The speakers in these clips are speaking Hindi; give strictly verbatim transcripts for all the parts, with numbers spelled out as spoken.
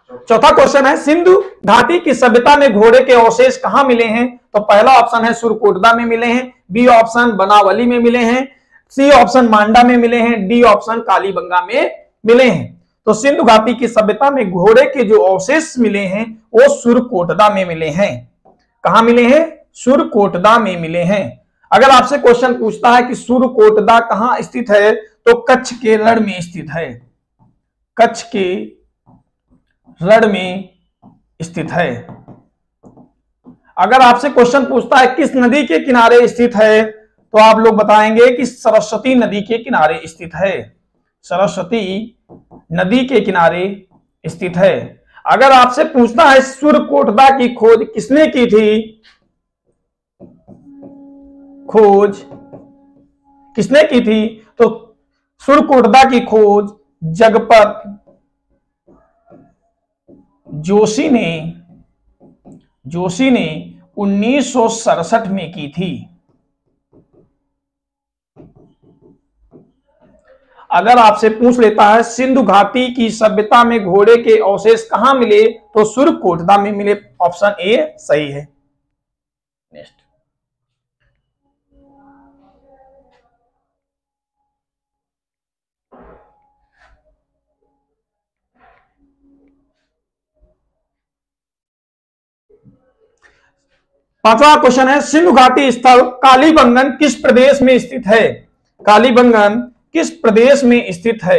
चौथा क्वेश्चन है, सिंधु घाटी की सभ्यता में घोड़े के अवशेष कहां मिले हैं? तो पहला ऑप्शन है सुरकोटदा में मिले हैं, बी ऑप्शन बनावली में मिले हैं, सी ऑप्शन मांडा में मिले हैं, डी ऑप्शन कालीबंगा में मिले हैं। तो सिंधु घाटी की सभ्यता में घोड़े के जो अवशेष मिले हैं वो सुरकोटदा में मिले हैं। कहां मिले हैं? सुरकोटदा में मिले हैं। अगर आपसे क्वेश्चन पूछता है कि सुरकोटदा कहां स्थित है, तो कच्छ के रण में स्थित है। कच्छ के रण में स्थित है। अगर आपसे क्वेश्चन पूछता है किस नदी के किनारे स्थित है, तो आप लोग बताएंगे कि सरस्वती नदी के किनारे स्थित है। सरस्वती नदी के किनारे स्थित है। अगर आपसे पूछता है सुरकोटदा की खोज किसने की थी, खोज किसने की थी, तो सुरकोटदा की खोज जगपत जोशी ने जोशी ने उन्नीस सौ सड़सठ में की थी। अगर आपसे पूछ लेता है सिंधु घाटी की सभ्यता में घोड़े के अवशेष कहां मिले, तो सुरकोटदा में मिले। ऑप्शन ए सही है। नेक्स्ट, पांचवा क्वेश्चन है, सिंधु घाटी स्थल कालीबंगन किस प्रदेश में स्थित है? कालीबंगन किस प्रदेश में स्थित है?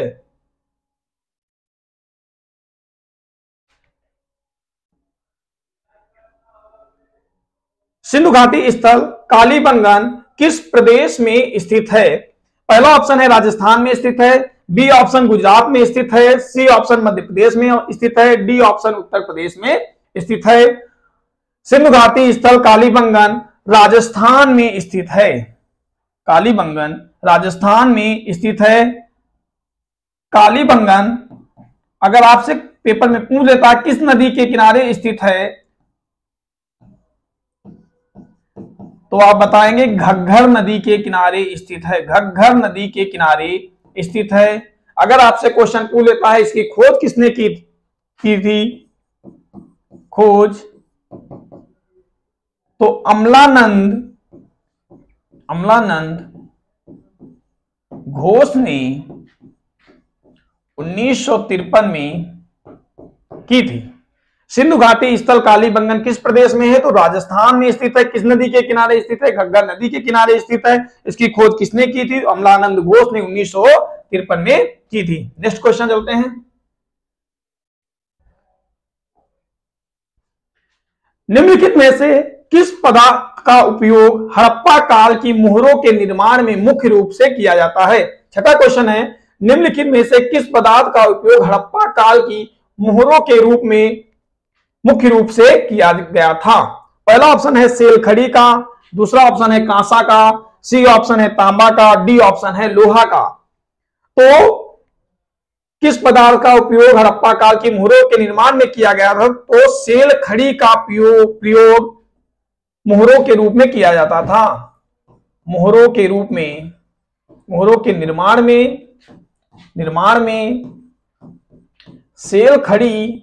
सिंधु घाटी स्थल कालीबंगन किस प्रदेश में स्थित है? पहला ऑप्शन है राजस्थान में स्थित है, बी ऑप्शन गुजरात में स्थित है, सी ऑप्शन मध्य प्रदेश में स्थित है, डी ऑप्शन उत्तर प्रदेश में स्थित है। सिंधु घाटी स्थल कालीबंगन राजस्थान में स्थित है। कालीबंगन राजस्थान में स्थित है। कालीबंगन अगर आपसे पेपर में पूछ लेता है किस नदी के किनारे स्थित है, तो आप बताएंगे घग्घर नदी के किनारे स्थित है। घग्घर नदी के किनारे स्थित है। अगर आपसे क्वेश्चन पूछ लेता है इसकी खोज किसने की की थी, खोज तो अमलानंद अमलानंद घोष ने उन्नीस सौ तिरपन में की थी। सिंधु घाटी स्थल कालीबंगन किस प्रदेश में है, तो राजस्थान में स्थित है। किस नदी के किनारे स्थित है? घग्घर नदी के किनारे स्थित है। इसकी खोज किसने की थी? अमलानंद घोष ने उन्नीस सौ तिरपन में की थी। नेक्स्ट क्वेश्चन चलते हैं। निम्नलिखित में से किस पदार्थ का उपयोग हड़प्पा काल की मोहरों के निर्माण में मुख्य रूप से किया जाता है? छठा क्वेश्चन है, निम्नलिखित में से किस पदार्थ का उपयोग हड़प्पा काल की मोहरों के रूप में मुख्य रूप से किया गया था? पहला ऑप्शन है सेल खड़ी का, दूसरा ऑप्शन है कांसा का, सी ऑप्शन है तांबा का, डी ऑप्शन है लोहा का। तो किस पदार्थ का उपयोग हड़प्पा काल की मोहरों के निर्माण में किया गया था? तो सेल खड़ी का प्रयोग प्रयोग मोहरों के रूप में किया जाता था। मोहरों के रूप में मोहरों के निर्माण में निर्माण में सेल खड़ी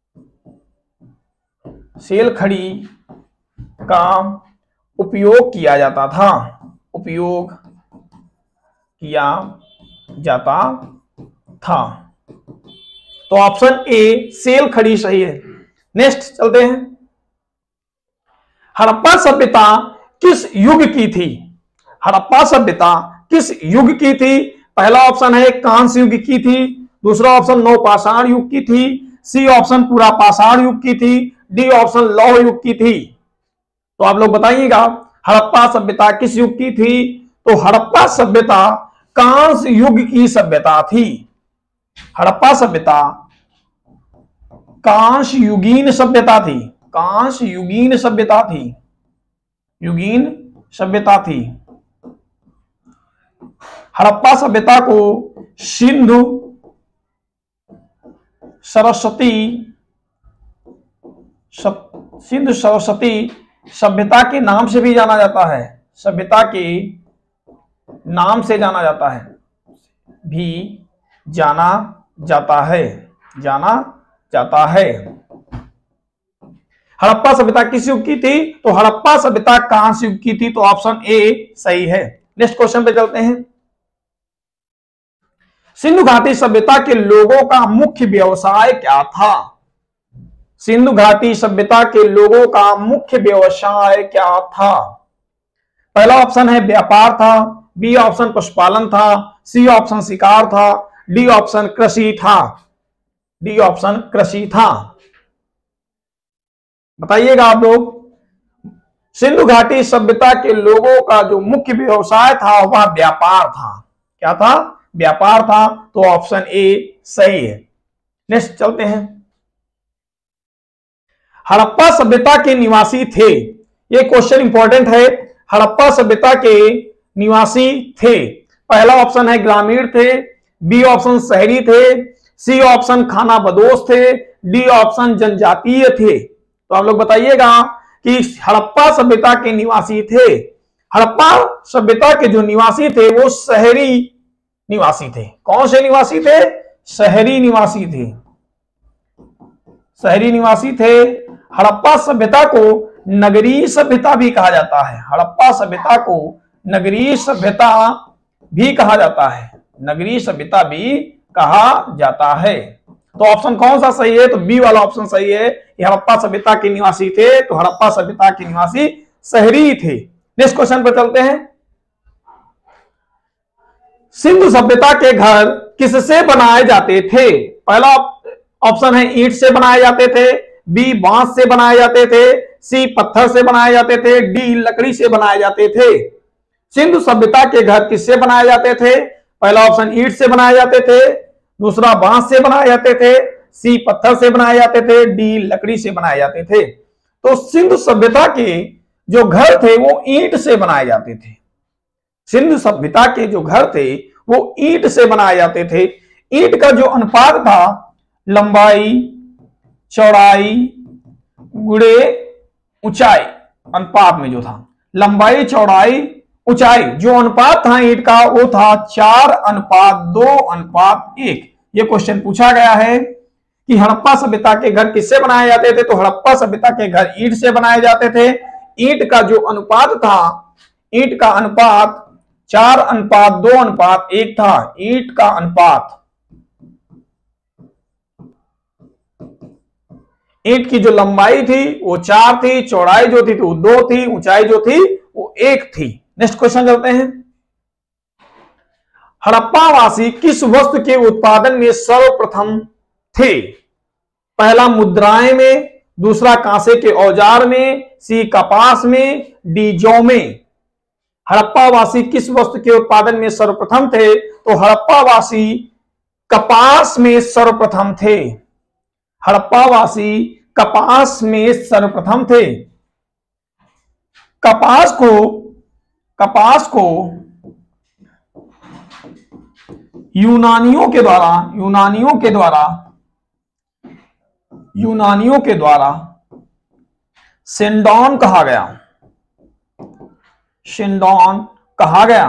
सेल खड़ी का उपयोग किया जाता था उपयोग किया जाता था। तो ऑप्शन ए सेल खड़ी सही है। नेक्स्ट चलते हैं। हड़प्पा सभ्यता किस युग की थी? हड़प्पा सभ्यता किस युग की थी? पहला ऑप्शन है कांस्य युग की थी, दूसरा ऑप्शन नवपाषाण युग की थी, सी ऑप्शन पुरापाषाण युग की थी, डी ऑप्शन लौह युग की थी। तो आप लोग बताइएगा हड़प्पा सभ्यता किस युग की थी? तो हड़प्पा सभ्यता कांस्य युग की सभ्यता थी। हड़प्पा सभ्यता कांस्य युगीन सभ्यता थी। कांस्य युगीन सभ्यता थी युगीन सभ्यता थी। हड़प्पा सभ्यता को सिंधु सरस्वती सिंधु सरस्वती सभ्यता के नाम से भी जाना जाता है। सभ्यता के नाम से जाना जाता है भी जाना जाता है जाना जाता है। हड़प्पा सभ्यता किस युग की थी? तो हड़प्पा सभ्यता कांस्य युग की थी, तो ऑप्शन ए सही है। नेक्स्ट क्वेश्चन पे चलते हैं। सिंधु घाटी सभ्यता के लोगों का मुख्य व्यवसाय क्या था? सिंधु घाटी सभ्यता के लोगों का मुख्य व्यवसाय क्या था? पहला ऑप्शन है व्यापार था, बी ऑप्शन पशुपालन था, सी ऑप्शन शिकार था, डी ऑप्शन कृषि था। डी ऑप्शन कृषि था। बताइएगा आप लोग। सिंधु घाटी सभ्यता के लोगों का जो मुख्य व्यवसाय था वह व्यापार था। क्या था? व्यापार था, तो ऑप्शन ए सही है। नेक्स्ट चलते हैं। हड़प्पा सभ्यता के निवासी थे, ये क्वेश्चन इंपॉर्टेंट है। हड़प्पा सभ्यता के निवासी थे, पहला ऑप्शन है ग्रामीण थे, बी ऑप्शन शहरी थे, सी ऑप्शन खानाबदोश थे, डी ऑप्शन जनजातीय थे। तो आप लोग बताइएगा कि हड़प्पा सभ्यता के निवासी थे। हड़प्पा सभ्यता के जो निवासी थे वो शहरी निवासी थे। कौन से निवासी थे? शहरी निवासी थे। शहरी निवासी थे। हड़प्पा सभ्यता को नगरीय सभ्यता भी कहा जाता है। हड़प्पा सभ्यता को नगरीय सभ्यता भी कहा जाता है। नगरीय सभ्यता भी कहा जाता है। तो ऑप्शन कौन सा सही है? तो बी वाला ऑप्शन सही है। ये हड़प्पा सभ्यता के निवासी थे, तो हड़प्पा सभ्यता के निवासी शहरी थे। नेक्स्ट क्वेश्चन पर चलते हैं। सिंधु सभ्यता के घर किससे बनाए जाते थे? पहला ऑप्शन है ईंट से बनाए जाते थे, बी बांस से बनाए जाते थे, सी पत्थर से बनाए जाते थे, डी लकड़ी से बनाए जाते थे। सिंधु सभ्यता के घर किससे बनाए जाते थे? पहला ऑप्शन ईंट से बनाए जाते थे, दूसरा बांस से बनाए जाते थे, सी पत्थर से बनाए जाते थे, डी लकड़ी से बनाए जाते थे। तो सिंधु सभ्यता के जो घर थे वो ईंट से बनाए जाते थे। सिंधु सभ्यता के जो घर थे वो ईंट से बनाए जाते थे। ईंट का जो अनुपात था लंबाई, चौड़ाई, गुणे ऊंचाई, अनुपात में जो था लंबाई, चौड़ाई, ऊंचाई, जो अनुपात था ईंट का वो था चार अनुपात दो अनुपात एक। ये क्वेश्चन पूछा गया है कि हड़प्पा सभ्यता के घर किससे बनाए जाते थे? तो हड़प्पा सभ्यता के घर ईंट से बनाए जाते थे। ईंट का जो अनुपात था, ईंट का अनुपात चार अनुपात दो अनुपात एक था। ईंट का अनुपात, ईंट की जो लंबाई थी वो चार थी, चौड़ाई जो थी वो दो थी, ऊंचाई जो थी वो एक थी। नेक्स्ट क्वेश्चन चलते हैं। हड़प्पा वासी किस वस्तु के उत्पादन में सर्वप्रथम थे? पहला मुद्राएं में, दूसरा कांसे के औजार में, सी कपास में, डी जौ में। हड़प्पा वासी किस वस्तु के उत्पादन में सर्वप्रथम थे? तो हड़प्पा वासी कपास में सर्वप्रथम थे। हड़प्पा वासी कपास में सर्वप्रथम थे। कपास को कपास को यूनानियों के द्वारा यूनानियों के द्वारा यूनानियों के द्वारा सिंडोन कहा गया। सिंडोन कहा गया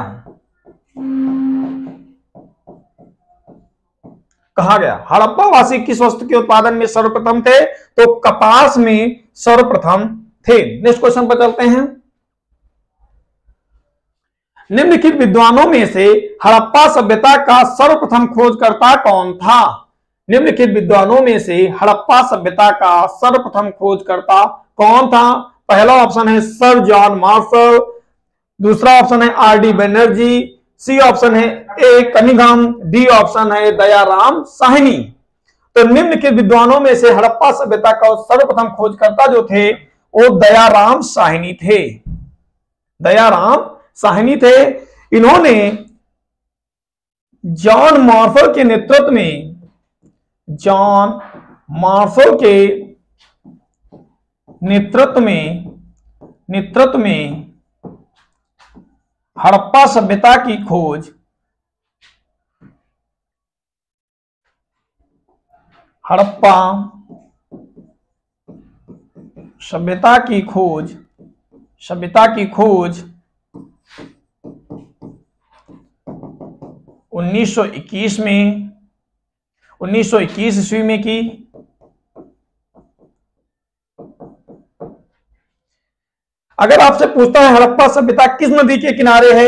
कहा गया हड़प्पा वासी किस वस्तु के उत्पादन में सर्वप्रथम थे? तो कपास में सर्वप्रथम थे। नेक्स्ट क्वेश्चन पर चलते हैं। निम्नलिखित विद्वानों में से हड़प्पा सभ्यता का सर्वप्रथम खोजकर्ता कौन था? निम्नलिखित विद्वानों में से हड़प्पा सभ्यता का सर्वप्रथम खोजकर्ता कौन था? पहला ऑप्शन है सर जॉन मार्शल, दूसरा ऑप्शन है R D Banerjee, C option है ए कनिंघम, डी ऑप्शन है दयाराम साहनी। तो निम्नलिखित विद्वानों में से हड़प्पा सभ्यता का सर्वप्रथम खोजकर्ता जो थे वो दयाराम साहनी थे। दयाराम साहनी थे। इन्होंने जॉन मार्शल के नेतृत्व में जॉन मार्शल के नेतृत्व में नेतृत्व में हड़प्पा सभ्यता की खोज हड़प्पा सभ्यता की खोज सभ्यता की खोज उन्नीस सौ इक्कीस में उन्नीस सौ इक्कीस ईस्वी में की। अगर आपसे पूछता है हड़प्पा सभ्यता किस नदी के किनारे है,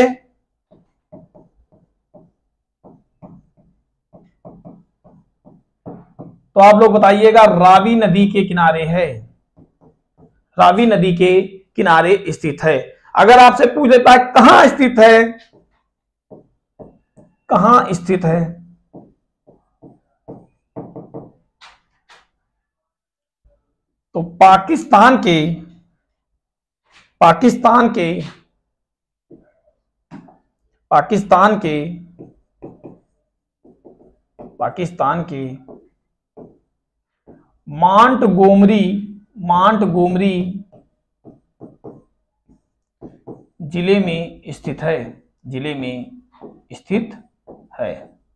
तो आप लोग बताइएगा रावी नदी के किनारे है, रावी नदी के किनारे स्थित है। अगर आपसे पूछ लेता है कहां स्थित है, कहां स्थित है, तो पाकिस्तान के पाकिस्तान के पाकिस्तान के पाकिस्तान के मांटगोमरी मांटगोमरी जिले में स्थित है, जिले में स्थित है।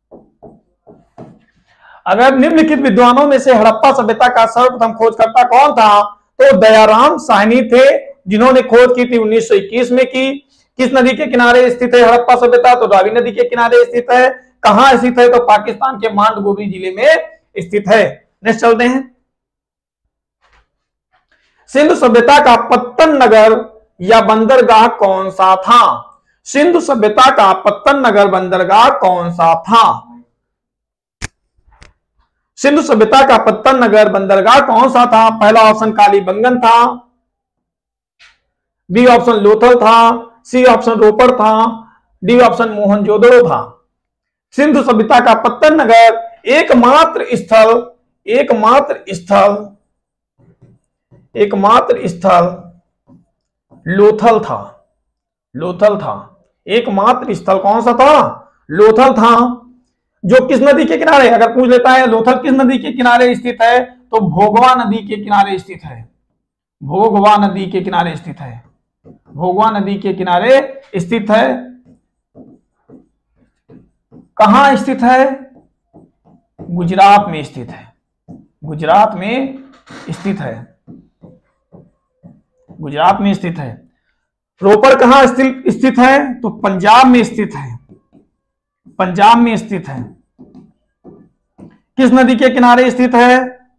अगर निम्नलिखित विद्वानों में से हड़प्पा सभ्यता का सर्वप्रथम खोजकर्ता कौन था, तो दयाराम साहनी थे, जिन्होंने खोज की थी उन्नीस सौ इक्कीस में की। किस नदी के किनारे स्थित है हड़प्पा सभ्यता, तो रावी नदी के किनारे स्थित है। कहां स्थित है, तो पाकिस्तान के मांटगोमरी जिले में स्थित है। नेक्स्ट चलते हैं। सिंधु सभ्यता का पत्तन नगर या बंदरगाह कौन सा था, सिंधु सभ्यता का पत्तन नगर बंदरगाह कौन सा था, सिंधु सभ्यता का पत्तन नगर बंदरगाह कौन सा था। पहला ऑप्शन कालीबंगन था, बी ऑप्शन लोथल था, सी ऑप्शन रोपड़ था, डी ऑप्शन मोहनजोदड़ो था। सिंधु सभ्यता का पत्तन नगर एकमात्र स्थल एकमात्र स्थल एकमात्र स्थल लोथल था, लोथल था। एकमात्र स्थल कौन सा था, लोथल था, जो किस नदी के किनारे, अगर पूछ लेता है लोथल किस नदी के किनारे स्थित है, तो भोगवा नदी के किनारे स्थित है, भोगवा नदी के किनारे स्थित है, भोगवा नदी के किनारे स्थित है। कहां स्थित है, गुजरात में स्थित है, गुजरात में स्थित है, गुजरात में स्थित है। रोपड़ कहां स्थित है, तो पंजाब में स्थित है, पंजाब में स्थित है। किस नदी के किनारे स्थित है,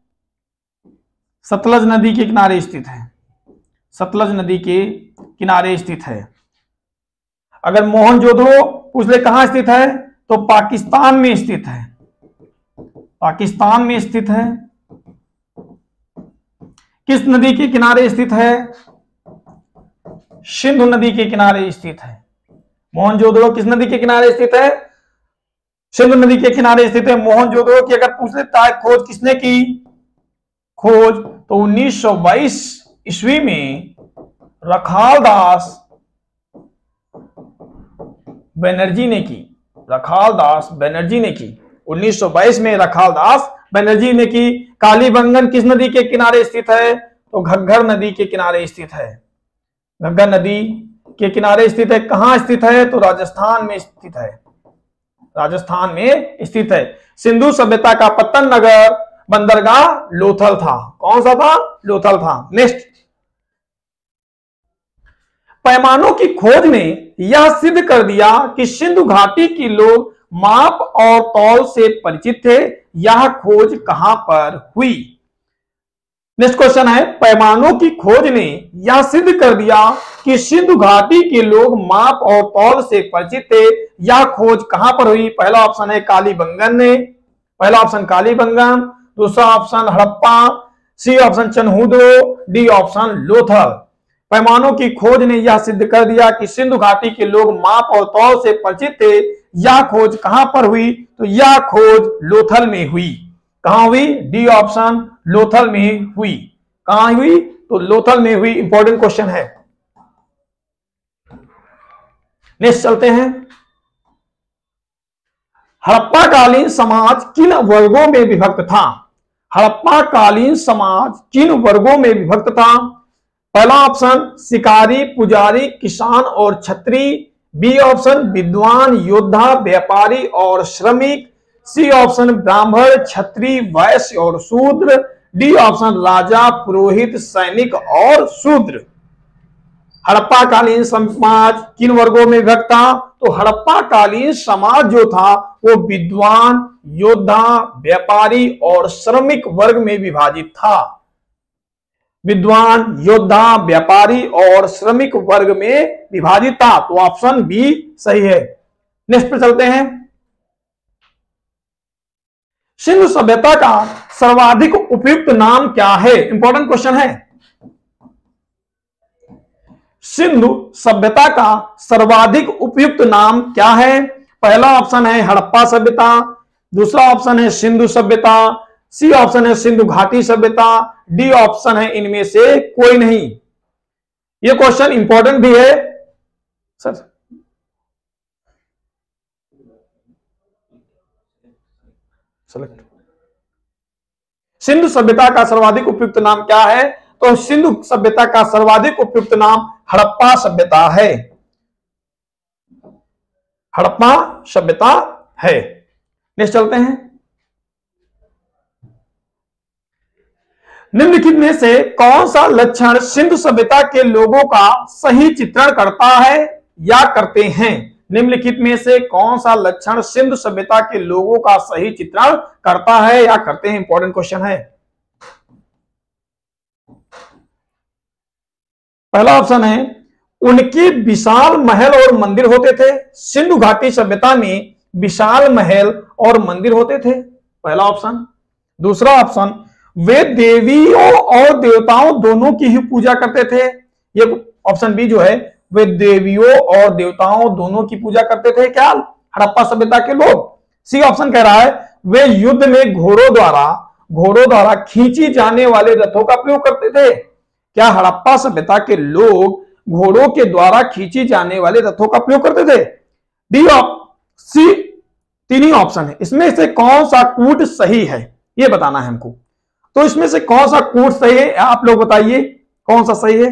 सतलज नदी के किनारे स्थित है, सतलज नदी के किनारे स्थित है। अगर मोहनजोदड़ो पूछ ले कहां स्थित है, तो पाकिस्तान में स्थित है, पाकिस्तान में स्थित है। किस नदी के किनारे स्थित है, सिंधु नदी के किनारे स्थित है। मोहनजोदड़ो किस नदी के किनारे स्थित है, सिंधु नदी के किनारे स्थित है। मोहनजोदड़ो की अगर पूछ लेता है खोज किसने की, खोज तो उन्नीस सौ बाईस ईस्वी में रखाल दास बनर्जी ने की, रखाल दास बनर्जी ने की, उन्नीस सौ बाईस में रखाल दास बनर्जी ने की। कालीबंगन किस नदी के किनारे स्थित है, तो घग्गर नदी के किनारे स्थित है, घग्गर नदी के किनारे स्थित है। कहां स्थित है, तो राजस्थान में स्थित है, राजस्थान में स्थित है। सिंधु सभ्यता का पत्तन नगर बंदरगाह लोथल था, कौन सा था, लोथल था। नेक्स्ट, पैमानों की खोज ने यह सिद्ध कर दिया कि सिंधु घाटी के लोग माप और तौल से परिचित थे, यह खोज कहां पर हुई। नेक्स्ट क्वेश्चन है, पैमानों की खोज ने यह सिद्ध कर दिया कि सिंधु घाटी के लोग माप और तौल से परिचित थे, यह खोज कहां पर हुई। पहला ऑप्शन है कालीबंगन ने, पहला ऑप्शन कालीबंगन, दूसरा option Harappa, C option Chanhudaro, D option Lothal. पैमानों की खोज ने यह सिद्ध कर दिया कि सिंधु घाटी के लोग माप और तौल से परिचित थे, यह खोज कहां पर हुई, तो यह खोज लोथल में हुई। कहां हुई, डी ऑप्शन लोथल में हुई। कहां हुई, तो लोथल में हुई। इंपॉर्टेंट क्वेश्चन है। नेक्स्ट चलते हैं, हड़प्पा कालीन समाज किन वर्गों में विभक्त था, हड़प्पा कालीन समाज किन वर्गों में विभक्त था। पहला ऑप्शन शिकारी, पुजारी, किसान और छत्री, बी ऑप्शन विद्वान, योद्धा, व्यापारी और श्रमिक, सी ऑप्शन ब्राह्मण, क्षत्रिय, वैश्य और शूद्र, डी ऑप्शन राजा, पुरोहित, सैनिक और शूद्र। हड़प्पा कालीन समाज किन वर्गों में विभक्त था, तो हड़प्पा कालीन समाज जो था वो विद्वान, योद्धा, व्यापारी और श्रमिक वर्ग में विभाजित था। विद्वान, योद्धा, व्यापारी और श्रमिक वर्ग में विभाजित था। तो ऑप्शन बी सही है। नेक्स्ट पे चलते हैं। सिंधु सभ्यता का सर्वाधिक उपयुक्त नाम क्या है? इंपॉर्टेंट क्वेश्चन है। सिंधु सभ्यता का सर्वाधिक उपयुक्त नाम क्या है? पहला ऑप्शन है हड़प्पा सभ्यता, दूसरा ऑप्शन है सिंधु सभ्यता, सी ऑप्शन है सिंधु घाटी सभ्यता, डी ऑप्शन है इनमें से कोई नहीं। यह क्वेश्चन इंपॉर्टेंट भी है सर। सेलेक्ट। सिंधु सभ्यता का सर्वाधिक उपयुक्त नाम क्या है? तो सिंधु सभ्यता का सर्वाधिक उपयुक्त नाम हड़प्पा सभ्यता है। हड़प्पा सभ्यता है। नेक्स्ट चलते हैं। निम्नलिखित में से कौन सा लक्षण सिंधु सभ्यता के लोगों का सही चित्रण करता है या करते हैं? निम्नलिखित में से कौन सा लक्षण सिंधु सभ्यता के लोगों का सही चित्रण करता है या करते हैं? इंपॉर्टेंट क्वेश्चन है। पहला ऑप्शन है उनके विशाल महल और मंदिर होते थे। सिंधु घाटी सभ्यता में विशाल महल और मंदिर होते थे, पहला ऑप्शन। दूसरा ऑप्शन वे देवियों और देवताओं दोनों की ही पूजा करते थे। ये ऑप्शन बी जो है, वे देवियों और देवताओं दोनों की पूजा करते थे क्या हड़प्पा सभ्यता के लोग। सी ऑप्शन कह रहा है वे युद्ध में घोड़ों द्वारा घोड़ों द्वारा खींची जाने वाले रथों का प्रयोग करते थे। क्या हड़प्पा सभ्यता के लोग घोड़ों के द्वारा खींची जाने वाले रथों का प्रयोग करते थे? डी ऑप्शन, सी तीन ही ऑप्शन है। इसमें से कौन सा कूट सही है यह बताना है हमको। तो इसमें से कौन सा कूट सही है आप लोग बताइए, कौन सा सही है?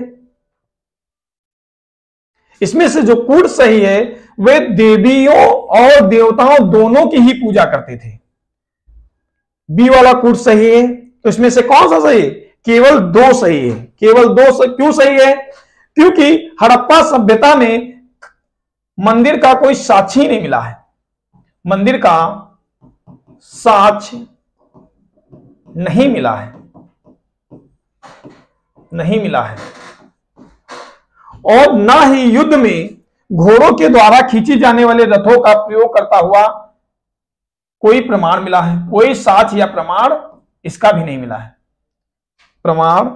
इसमें से जो कूट सही है वे देवियों और देवताओं दोनों की ही पूजा करते थे। बी वाला कूट सही है। तो इसमें से कौन सा सही है? केवल दो सही है। केवल दो सही। क्यों सही है? क्योंकि हड़प्पा सभ्यता में मंदिर का कोई साक्ष्य नहीं मिला है। मंदिर का साक्ष्य नहीं मिला है, नहीं मिला है। और ना ही युद्ध में घोड़ों के द्वारा खींची जाने वाले रथों का प्रयोग करता हुआ कोई प्रमाण मिला है। कोई साक्ष्य या प्रमाण इसका भी नहीं मिला है। प्रमाण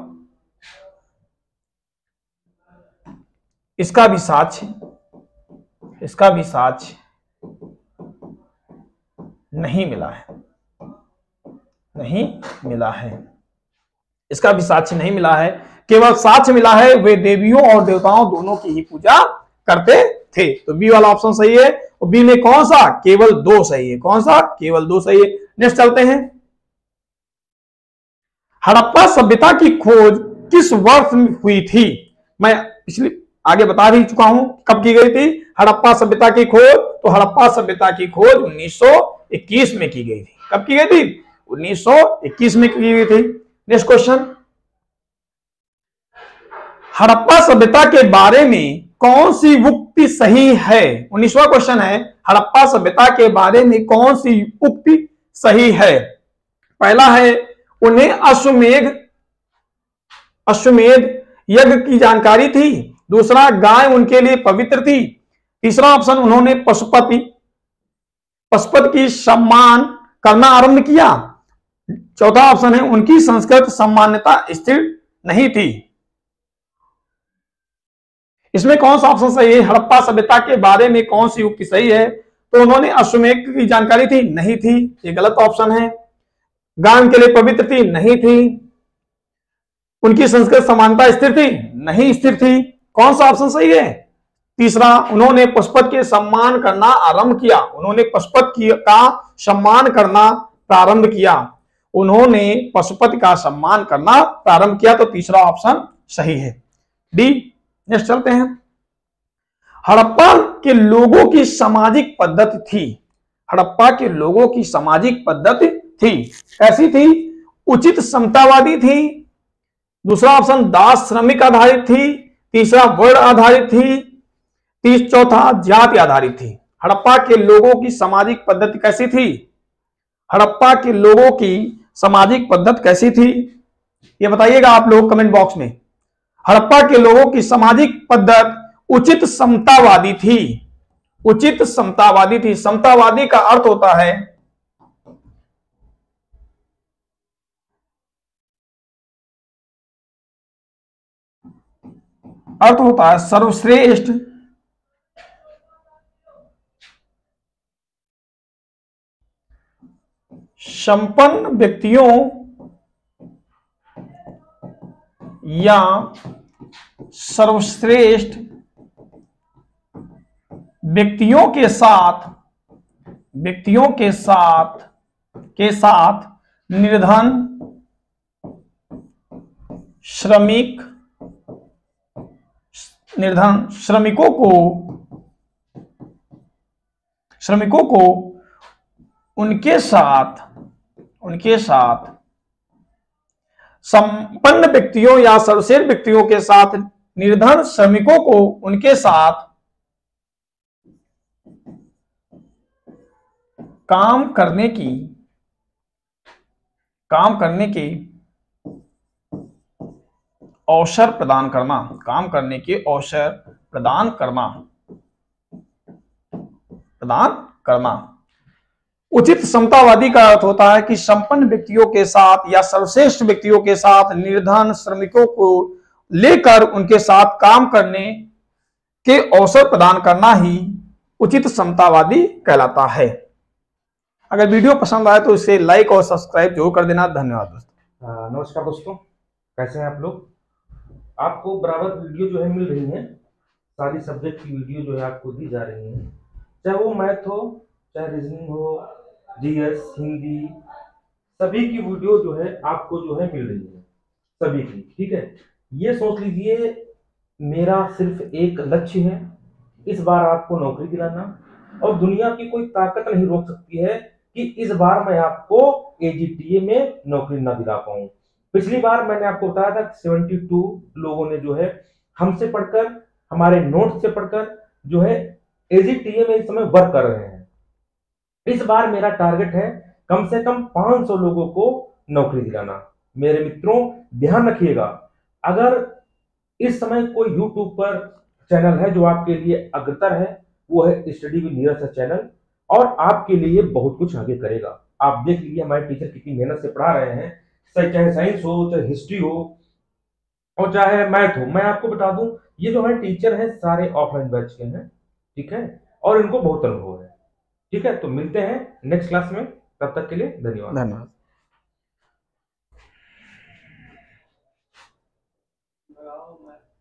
इसका भी साक्ष्य इसका भी साक्ष्य नहीं मिला है, नहीं मिला है। इसका भी साक्ष्य नहीं मिला है। केवल साक्ष्य मिला है वे देवियों और देवताओं दोनों की ही पूजा करते थे। तो बी वाला ऑप्शन सही है। और बी में कौन सा? केवल दो सही है। कौन सा? केवल दो सही है। नेक्स्ट चलते हैं। हड़प्पा सभ्यता की खोज किस वर्ष में हुई थी? मैं पिछले आगे बता भी चुका हूं कब की गई थी हड़प्पा सभ्यता की खोज। तो हड़प्पा सभ्यता की खोज उन्नीस सौ इक्कीस में की गई थी। कब की गई थी? उन्नीस सौ इक्कीस में की गई थी। Next question. हड़प्पा सभ्यता के बारे में कौन सी उक्ति सही है? उन्नीसवां क्वेश्चन है हड़प्पा सभ्यता के बारे में कौन सी उक्ति सही है? पहला है उन्हें अश्वमेध अश्वमेध यज्ञ की जानकारी थी। दूसरा गाय उनके लिए पवित्र थी। तीसरा ऑप्शन उन्होंने पशुपति पशुपति की सम्मान करना आरंभ किया। चौथा ऑप्शन है उनकी संस्कृत सम्मान्यता स्थिर नहीं थी। इसमें कौन सा ऑप्शन सही है? हड़प्पा सभ्यता के बारे में कौन सी उक्ति सही है? तो उन्होंने अश्वमेध की जानकारी थी, नहीं थी, ये गलत ऑप्शन है। गाय उनके लिए पवित्र थी, नहीं थी। उनकी संस्कृत समानता स्थिर थी, नहीं स्थिर थी। कौन सा ऑप्शन सही है? तीसरा, उन्होंने पशुपति के सम्मान करना आरंभ किया। उन्होंने पशुपति का सम्मान करना प्रारंभ किया। उन्होंने पशुपति का सम्मान करना प्रारंभ किया। तो तीसरा ऑप्शन सही है, डी। नेक्स्ट चलते हैं। हड़प्पा के लोगों की सामाजिक पद्धति थी। हड़प्पा के लोगों की सामाजिक पद्धति थी, कैसी थी? उचित समतावादी थी। दूसरा ऑप्शन दास श्रमिक आधारित थी। तीसरा वर्ण आधारित थी। तीस चौथा जाति आधारित थी। हड़प्पा के लोगों की सामाजिक पद्धति कैसी थी? हड़प्पा के लोगों की सामाजिक पद्धति कैसी थी? ये बताइएगा आप लोग कमेंट बॉक्स में। हड़प्पा के लोगों की सामाजिक पद्धति उचित समतावादी थी। उचित समतावादी थी। समतावादी का अर्थ होता है अर्थ होता है सर्वश्रेष्ठ संपन्न व्यक्तियों या सर्वश्रेष्ठ व्यक्तियों के साथ व्यक्तियों के साथ के साथ निर्धन श्रमिक निर्धन श्रमिकों को श्रमिकों को उनके साथ उनके साथ संपन्न व्यक्तियों या सर्वश्रेष्ठ व्यक्तियों के साथ निर्धन श्रमिकों को उनके साथ काम करने की काम करने के अवसर प्रदान करना काम करने के अवसर प्रदान करना प्रदान करना उचित समतावादी का अर्थ होता है कि संपन्न व्यक्तियों के साथ या सर्वश्रेष्ठ व्यक्तियों के साथ निर्धन श्रमिकों को लेकर उनके साथ काम करने के अवसर प्रदान करना ही उचित समतावादी कहलाता है। अगर वीडियो पसंद आए तो इसे लाइक और सब्सक्राइब जरूर कर देना। धन्यवाद दोस्तों। नमस्कार दोस्तों, कैसे हैं आप लोग। आपको बराबर वीडियो जो है मिल रही है, सारी सब्जेक्ट की वीडियो जो है आपको दी जा रही है, चाहे वो मैथ हो, चाहे रीजनिंग हो, जीएस, हिंदी, सभी की वीडियो जो है आपको जो है मिल रही है, सभी की। ठीक है, ये सोच लीजिए मेरा सिर्फ एक लक्ष्य है, इस बार आपको नौकरी दिलाना, और दुनिया की कोई ताकत नहीं रोक सकती है कि इस बार मैं आपको एजीटीए में नौकरी ना दिला पाऊं। पिछली बार मैंने आपको बताया था कि बहत्तर लोगों ने जो है हमसे पढ़कर, हमारे नोट्स से पढ़कर जो है एजीटीए में इस समय वर्क कर रहे हैं। इस बार मेरा टारगेट है कम से कम पाँच सौ लोगों को नौकरी दिलाना। मेरे मित्रों ध्यान रखिएगा, अगर इस समय कोई यूट्यूब पर चैनल है जो आपके लिए अग्रतर है, वो है study with Neeraj sir channel, और आपके लिए बहुत कुछ आगे करेगा। आप देख लीजिए हमारे टीचर कितनी मेहनत से पढ़ा रहे हैं, चाहे साइंस हो, चाहे हिस्ट्री हो, और चाहे मैथ हो। मैं आपको बता दूं, ये जो हमारे टीचर हैं सारे ऑफलाइन बैच के हैं, ठीक है, और इनको बहुत अनुभव है। ठीक है, तो मिलते हैं नेक्स्ट क्लास में, तब तक के लिए धन्यवाद। धन्यवाद।